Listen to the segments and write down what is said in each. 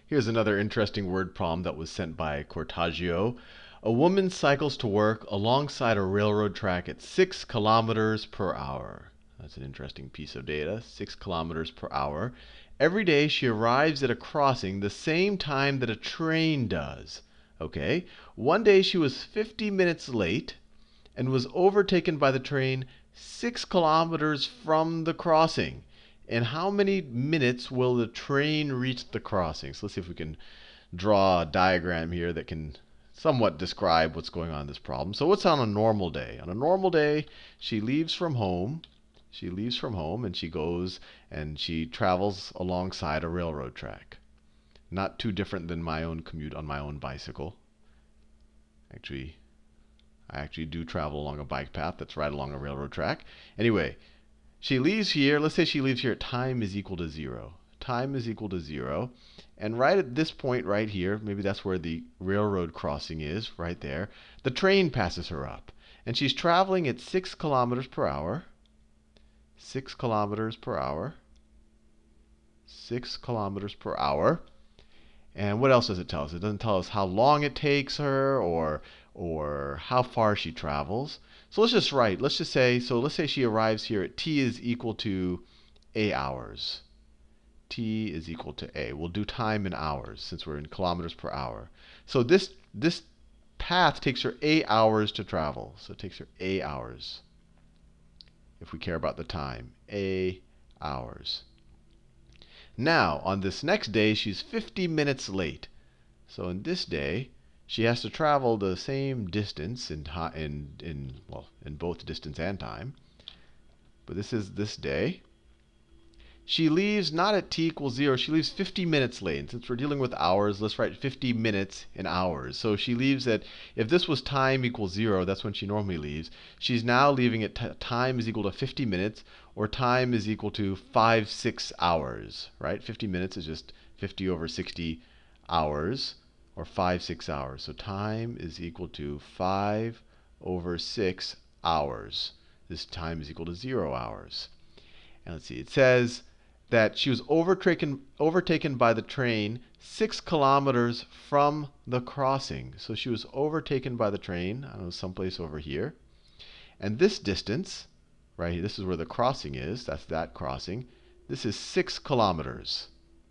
Here's another interesting word problem that was sent by Cortaggio. A woman cycles to work alongside a railroad track at 6 kilometers per hour. That's an interesting piece of data, 6 kilometers per hour. Every day she arrives at a crossing the same time that a train does. Okay, one day she was 50 minutes late and was overtaken by the train 6 kilometers from the crossing. And how many minutes will the train reach the crossing? So let's see if we can draw a diagram here that can somewhat describe what's going on in this problem. So what's on a normal day? On a normal day, she leaves from home. She leaves from home and she goes and she travels alongside a railroad track. Not too different than my own commute on my own bicycle. I actually do travel along a bike path that's right along a railroad track. Anyway, she leaves here. Let's say she leaves here at time is equal to 0. Time is equal to 0. And right at this point right here, maybe that's where the railroad crossing is, right there, the train passes her up. And she's traveling at 6 kilometers per hour. 6 kilometers per hour. 6 kilometers per hour. And what else does it tell us? It doesn't tell us how long it takes her or how far she travels. So let's just write. Let's say she arrives here at t is equal to a hours. T is equal to a. We'll do time in hours since we're in kilometers per hour. So this path takes her a hours to travel. So it takes her a hours. If we care about the time, a hours. Now, on this next day, she's 50 minutes late. So in this day, she has to travel the same distance in both distance and time. But this is this day. She leaves not at t equals 0. She leaves 50 minutes late. And since we're dealing with hours, let's write 50 minutes in hours. So she leaves at, if this was time equals 0, that's when she normally leaves. She's now leaving at time is equal to 50 minutes, or time is equal to 5/6 hours. Right? 50 minutes is just 50 over 60 hours, or 5/6 hours. So time is equal to 5 over 6 hours. This time is equal to 0 hours. And let's see, it says that she was overtaken by the train 6 kilometers from the crossing. So she was overtaken by the train, I don't know, someplace over here. And this distance, right here, this is where the crossing is. That's that crossing. This is 6 kilometers.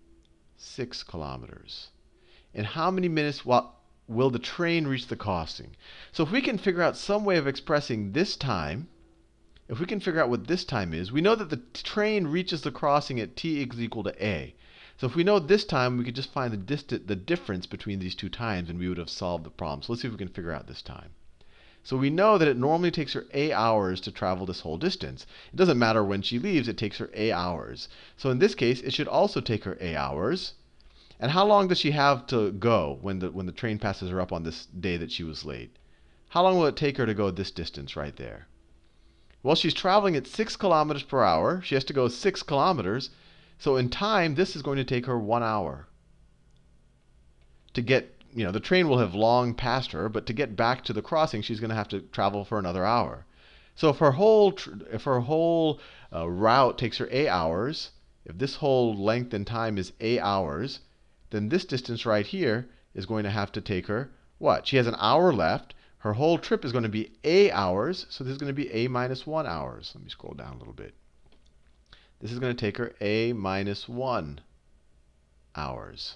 6 kilometers. And how many minutes will the train reach the crossing? So if we can figure out some way of expressing this time, if we can figure out what this time is, we know that the train reaches the crossing at t is equal to a. So if we know this time, we could just find the difference between these two times, and we would have solved the problem. So let's see if we can figure out this time. So we know that it normally takes her a hours to travel this whole distance. It doesn't matter when she leaves, it takes her a hours. So in this case, it should also take her a hours. And how long does she have to go when the train passes her up on this day that she was late? How long will it take her to go this distance right there? Well, she's traveling at 6 kilometers per hour. She has to go 6 kilometers. So in time, this is going to take her 1 hour. To get, the train will have long passed her, but to get back to the crossing, she's going to have to travel for another hour. So if her whole route takes her a hours, if this whole length and time is a hours, then this distance right here is going to have to take her what? She has an hour left. Her whole trip is going to be a hours, so this is going to be a minus 1 hours. Let me scroll down a little bit. This is going to take her a minus 1 hours.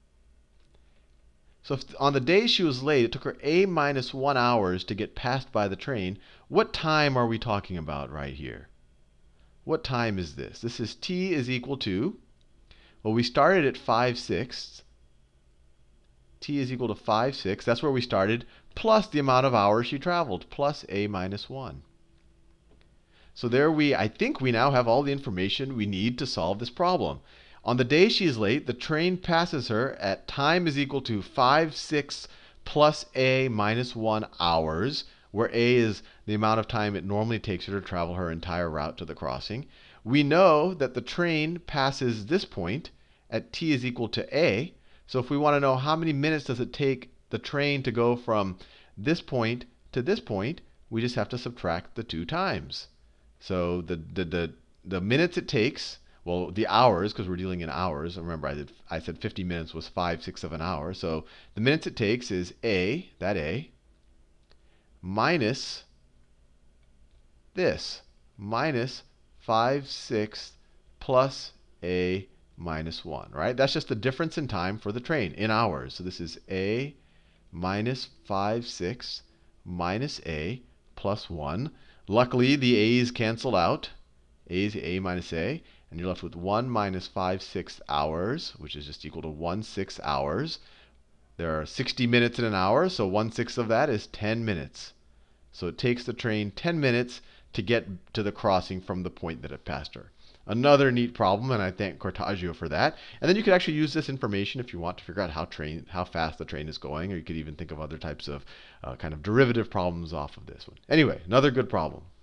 So if on the day she was late, it took her a minus 1 hours to get passed by the train, what time are we talking about right here? What time is this? This is t is equal to, well, we started at 5/6. T is equal to 5/6. That's where we started, plus the amount of hours she traveled, plus a minus 1. So there I think we now have all the information we need to solve this problem. On the day she is late, the train passes her at time is equal to 5/6 plus a minus 1 hours, where a is the amount of time it normally takes her to travel her entire route to the crossing. We know that the train passes this point at t is equal to a. So if we want to know how many minutes does it take the train to go from this point to this point, we just have to subtract the two times. So the minutes it takes, Well, the hours, because we're dealing in hours. Remember, I said 50 minutes was 5/6 of an hour. So the minutes it takes is that A, minus this, minus 5/6 plus A minus 1, right? That's just the difference in time for the train in hours. So this is A minus 5/6 minus A plus 1. Luckily, the A's cancel out. A is A minus A. And you're left with 1 minus 5/6 hours, which is just equal to 1/6 hours. There are 60 minutes in an hour, so 1/6 of that is 10 minutes. So it takes the train 10 minutes to get to the crossing from the point that it passed her. Another neat problem, and I thank Cortaggio for that. And then you could actually use this information if you want to figure out how fast the train is going, or you could even think of other types of kind of derivative problems off of this one. Anyway, another good problem.